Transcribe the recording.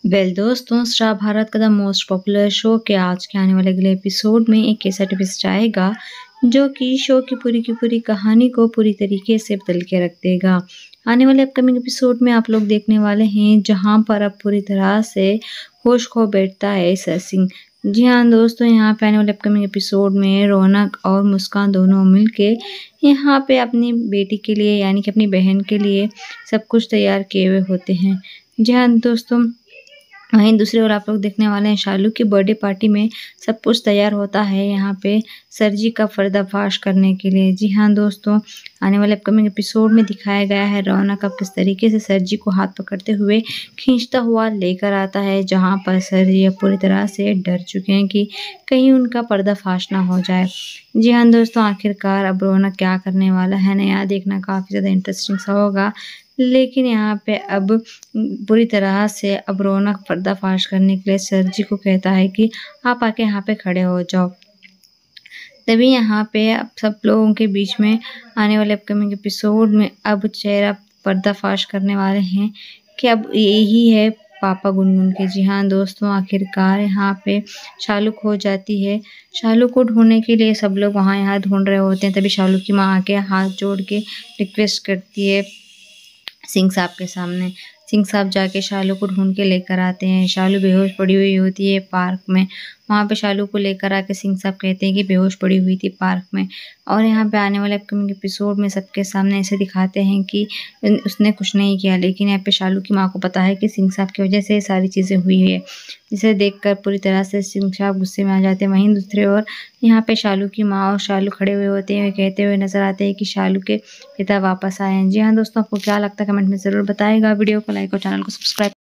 दोस्तों, स्टार भारत का the most popular show के आज के आने वाले अगले एपिसोड में एक ऐसा ट्विस्ट आएगा जो कि शो की पूरी कहानी को पूरी तरीके से बदल के रख देगा। आने वाले अपकमिंग एपिसोड में आप लोग देखने वाले हैं जहां पर अब पूरी तरह से होश खो बैठता है सर सिंह। जी हाँ दोस्तों, यहाँ पे आने वाले अपकमिंग एपिसोड में रौनक और मुस्कान दोनों मिलके यहाँ पे अपनी बेटी के लिए यानी कि अपनी बहन के लिए सब कुछ तैयार किए हुए होते हैं। जी हाँ दोस्तों, वहीं दूसरी ओर आप लोग देखने वाले हैं शालू की बर्थडे पार्टी में सब कुछ तैयार होता है यहाँ पे सरजी का पर्दाफाश करने के लिए। जी हाँ दोस्तों, आने वाले अपकमिंग एपिसोड में दिखाया गया है रौनक अब किस तरीके से सरजी को हाथ पकड़ते हुए खींचता हुआ लेकर आता है, जहाँ पर सरजी अब पूरी तरह से डर चुके हैं कि कहीं उनका पर्दाफाश ना हो जाए। जी हाँ दोस्तों, आखिरकार अब रौनक क्या करने वाला है नया देखना काफ़ी ज़्यादा इंटरेस्टिंग सा होगा। लेकिन यहाँ पे अब पूरी तरह से अब रौनक पर्दाफाश करने के लिए सरजी को कहता है कि आप आके यहाँ पे खड़े हो जाओ। तभी यहाँ पे अब सब लोगों के बीच में आने वाले अपकमिंग एपिसोड में अब चेहरा पर्दाफाश करने वाले हैं कि अब यही है पापा गुनगुन के। जी हाँ दोस्तों, आखिरकार यहाँ पे शालू खो जाती है। शालू को ढूंढने के लिए सब लोग वहाँ यहाँ ढूंढ रहे होते हैं, तभी शालू की माँ आके हाथ जोड़ के रिक्वेस्ट करती है सिंह साहब के सामने। सिंह साहब जाके शालू को ढूंढ के लेकर आते हैं। शालू बेहोश पड़ी हुई होती है पार्क में। वहाँ पे शालू को लेकर आके सिंह साहब कहते हैं कि बेहोश पड़ी हुई थी पार्क में। और यहाँ पे आने वाले अपकमिंग एपिसोड में सबके सामने ऐसे दिखाते हैं कि उसने कुछ नहीं किया, लेकिन यहाँ पे शालू की माँ को पता है कि सिंह साहब की वजह से ये सारी चीज़ें हुई है, जिसे देखकर पूरी तरह से सिंह साहब गुस्से में आ जाते हैं। वहीं दूसरी ओर यहाँ पे शालू की माँ और शालू खड़े हुए होते हैं, कहते हुए नजर आते हैं कि शालू के पिता वापस आए हैं। जी हाँ दोस्तों, आपको क्या लगता है कमेंट में ज़रूर बताएगा। वीडियो को लाइक और चैनल को सब्सक्राइब